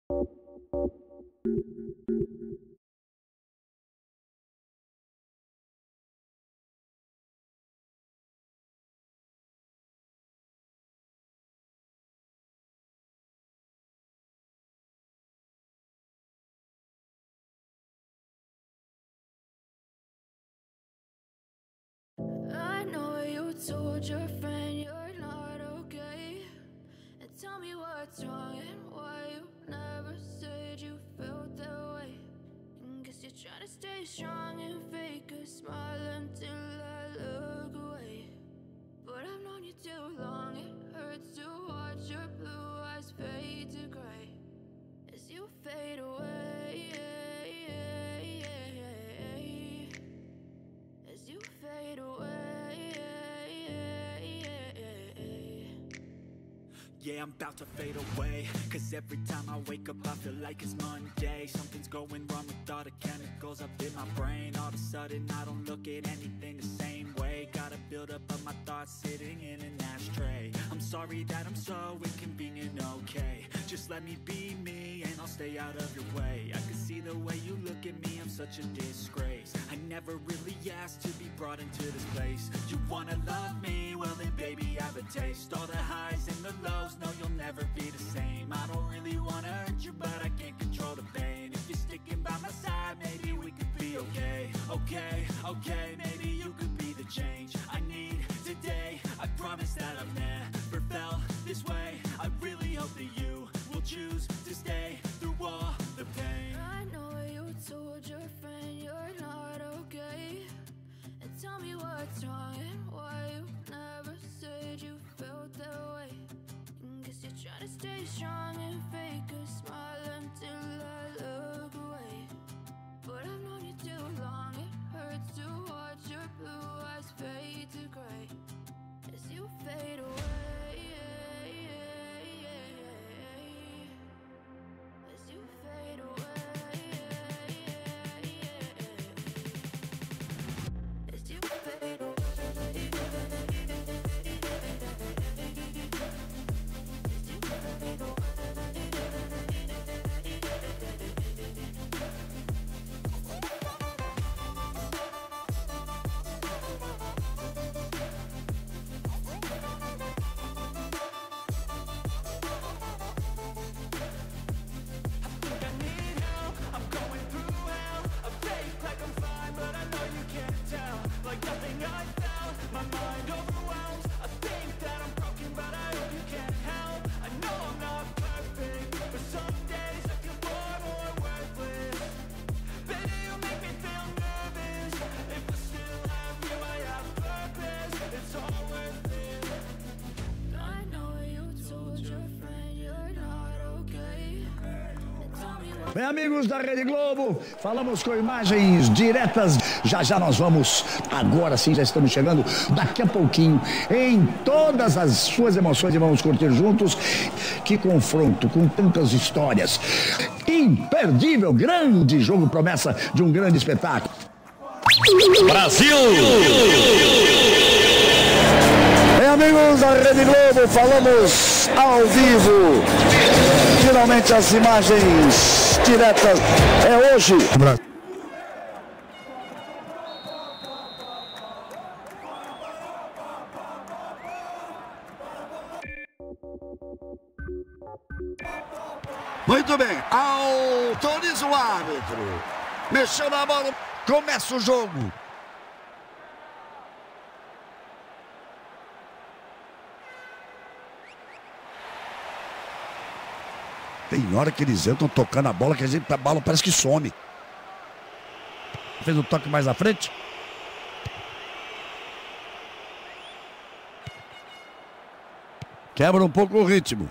I know you told your friend you're not okay, and tell me what's wrong and why you never said you felt that way. And guess you're trying to stay strong and fake a smile until I look away. But I've known you too long, it hurts to watch your blue eyes fade to gray as you fade away, as you fade away. Yeah, I'm about to fade away, cause every time I wake up I feel like it's Monday. Something's going wrong with all the chemicals up in my brain. All of a sudden I don't look at anything the same way. Gotta build up of my thoughts sitting in an ashtray. I'm sorry that I'm so inconvenient, okay. Just let me be me and I'll stay out of your way. I can see the way you look at me, I'm such a disgrace. I never really asked to be brought into this place. You wanna love me? Well then baby I have a taste. All the highs and the lows, no you'll never be the same. I don't really wanna hurt you but I can't control the pain. If you're sticking by my side, maybe we could be okay. Okay, maybe you could be the change I need today. I promise that I've never felt this way. I really hope that you will choose to stay through all the pain. I know you told your friend you're not okay, and tell me what's wrong and why you never said you felt that way. And guess you're trying to stay strong and fake a smile until I look away. But I've known you too long, it hurts to watch your blue eyes fade to gray as you fade away, as you fade away, as you fade away. Bem, amigos da Rede Globo, falamos com imagens diretas. Já já nós vamos, agora sim, já estamos chegando daqui a pouquinho em todas as suas emoções e vamos curtir juntos. Que confronto com tantas histórias. Imperdível, grande jogo, promessa de um grande espetáculo. Brasil! Bem, amigos da Rede Globo, falamos ao vivo. Finalmente as imagens diretas é hoje. Muito bem, autoriza o árbitro. Mexeu na bola, começa o jogo. Tem hora que eles entram tocando a bola, que a bola parece que some. Fez um toque mais à frente. Quebra um pouco o ritmo.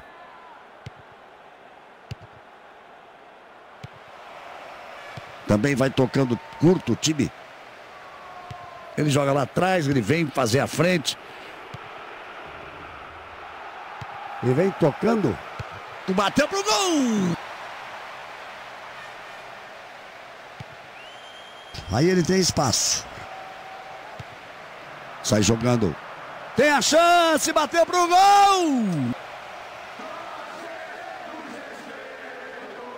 Também vai tocando curto o time. Ele joga lá atrás, ele vem fazer a frente. E vem tocando. Bateu pro gol! Aí ele tem espaço. Sai jogando. Tem a chance, bateu pro gol!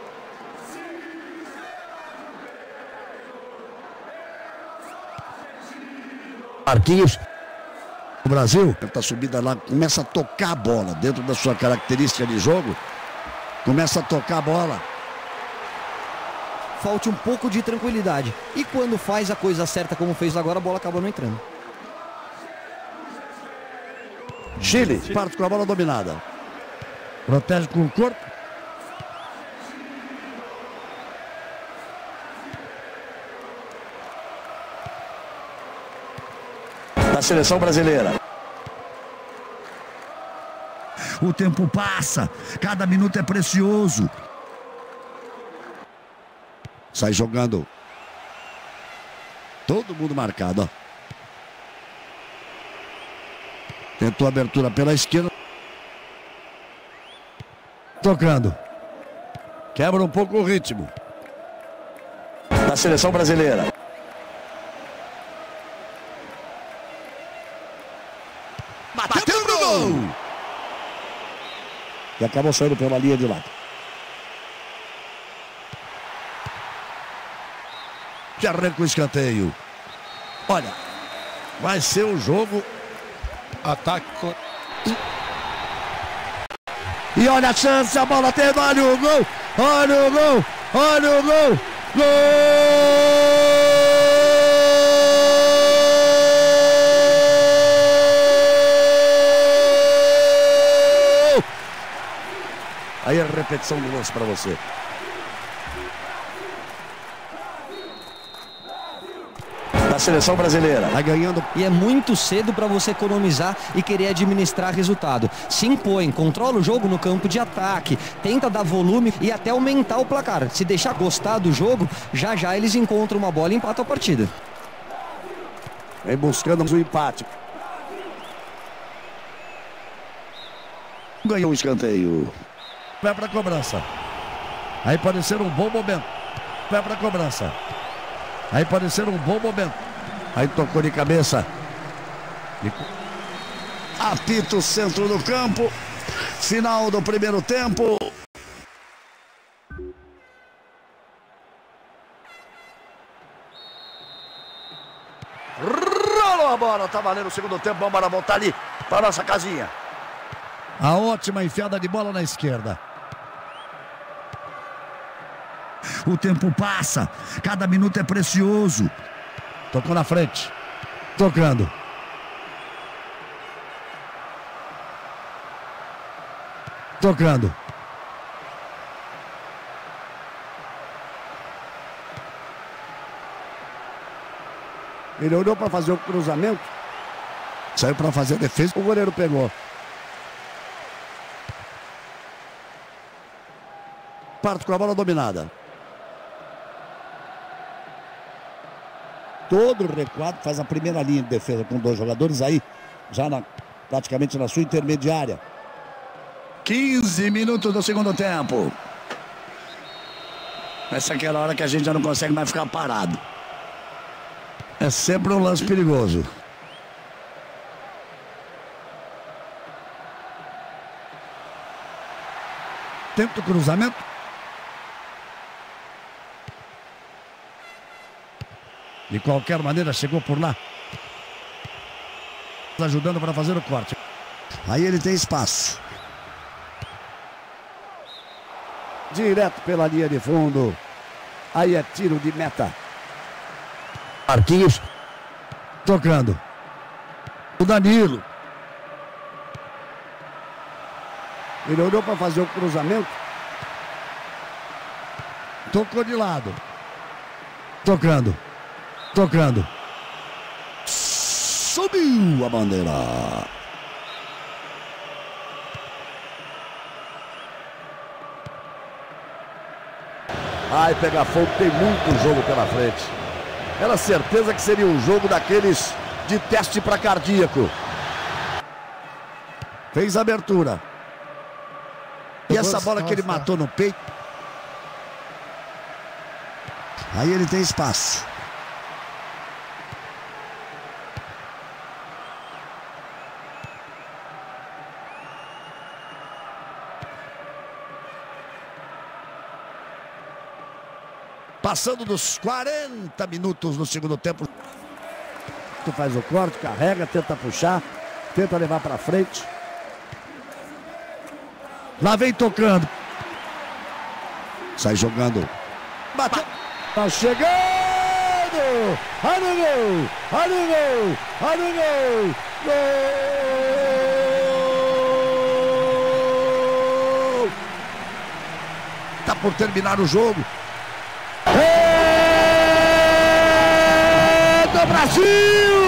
Marquinhos. O Brasil está subida lá, começa a tocar a bola dentro da sua característica de jogo. Começa a tocar a bola. Falte um pouco de tranquilidade. E quando faz a coisa certa como fez agora, a bola acaba não entrando. Chile parte com a bola dominada. Protege com o corpo. Da seleção brasileira. O tempo passa, cada minuto é precioso. Sai jogando. Todo mundo marcado, ó. Tentou abertura pela esquerda. Tocando. Quebra um pouco o ritmo. Da seleção brasileira. Bateu pro gol! E acabou saindo pela linha de lado. Já arranca o escanteio. Olha, vai ser um jogo. Ataque. E olha a chance, a bola tem, olha o gol! Olha o gol! Olha o gol! Gol! Aí a repetição do lance para você. Da seleção brasileira. Vai ganhando. E é muito cedo para você economizar e querer administrar resultado. Se impõe, controla o jogo no campo de ataque, tenta dar volume e até aumentar o placar. Se deixar gostar do jogo, já já eles encontram uma bola e empatam a partida. Vem buscando o empate. Ganhou o escanteio. Vai para a cobrança. Aí pode ser um bom momento. Vai para a cobrança. Aí pode ser um bom momento. Aí tocou de cabeça. Apito o centro do campo. Final do primeiro tempo. Rolou a bola. Tá valendo o segundo tempo. Vamos para voltar ali para nossa casinha. A ótima enfiada de bola na esquerda. O tempo passa, cada minuto é precioso. Tocou na frente. Tocando. Tocando. Ele olhou para fazer o cruzamento. Saiu para fazer a defesa. O goleiro pegou. Parte com a bola dominada. Todo recuado, faz a primeira linha de defesa com dois jogadores aí, já praticamente na sua intermediária. 15 minutos do segundo tempo. Essa é aquela hora que a gente já não consegue mais ficar parado. É sempre um lance perigoso. Tenta o cruzamento. De qualquer maneira, chegou por lá. Ajudando para fazer o corte. Aí ele tem espaço. Direto pela linha de fundo. Aí é tiro de meta. Marquinhos. Tocando. O Danilo. Ele olhou para fazer o cruzamento. Tocou de lado. Tocando. Tocando. Subiu a bandeira. Vai pegar fogo, tem muito jogo pela frente. Era certeza que seria um jogo daqueles de teste para cardíaco. Fez a abertura. E essa bola que ele matou no peito. Aí ele tem espaço. Passando dos 40 minutos no segundo tempo. Neto faz o corte, carrega, tenta puxar, tenta levar para frente. Lá vem tocando. Sai jogando. Bateu. Tá chegando! Olha o gol! Olha o gol! Olha o gol! Gol! Tá por terminar o jogo. É do Brasil!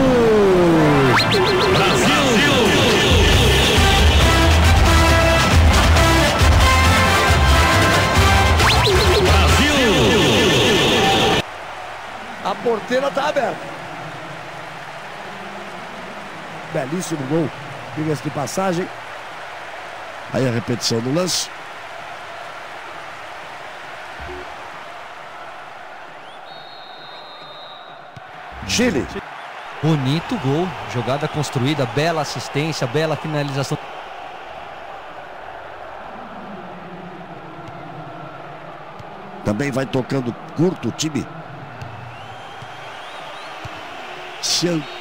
A porteira está aberta. Belíssimo gol. Diga-se de passagem. Aí a repetição do lance. Chile. Bonito gol. Jogada construída. Bela assistência. Bela finalização. Também vai tocando curto o time.